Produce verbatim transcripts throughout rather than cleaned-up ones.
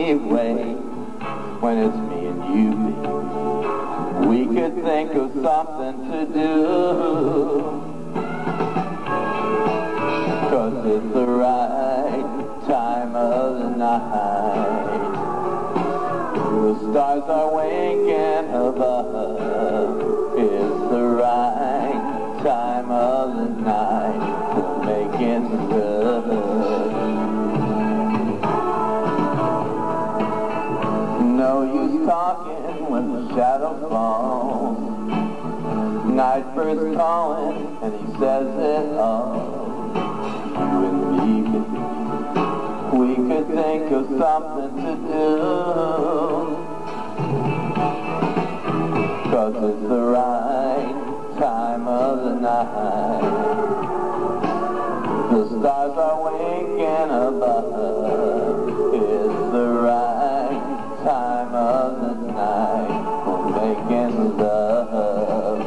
me away when it's me and you, baby. We could think of something to do, 'cause it's the right time of the night. The stars are winking above. It's the right time of the night for making love. No use talking when the shadow falls. Night first calling and he says it all. You and me, baby, we could think of something to do, 'cause it's the right time of the night. The stars are winking above. It's the right time of the night for making love.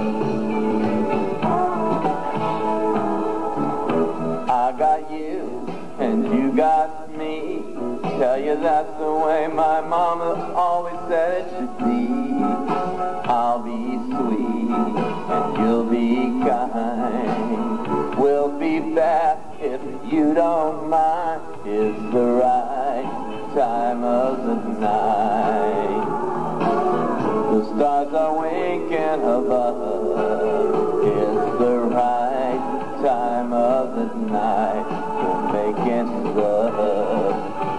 I got you and you got me. Tell you that's the way my mama always said it should be. I'll be sweet and you'll be kind. We'll be back if you don't mind. It's the right time of the night. The stars are winking above. It's the right time of the night for making love.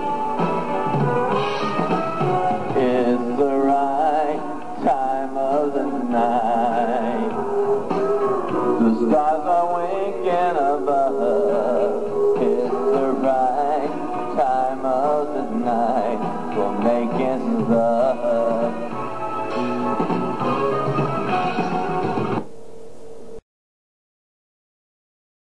It's the right time of the night. The stars are winking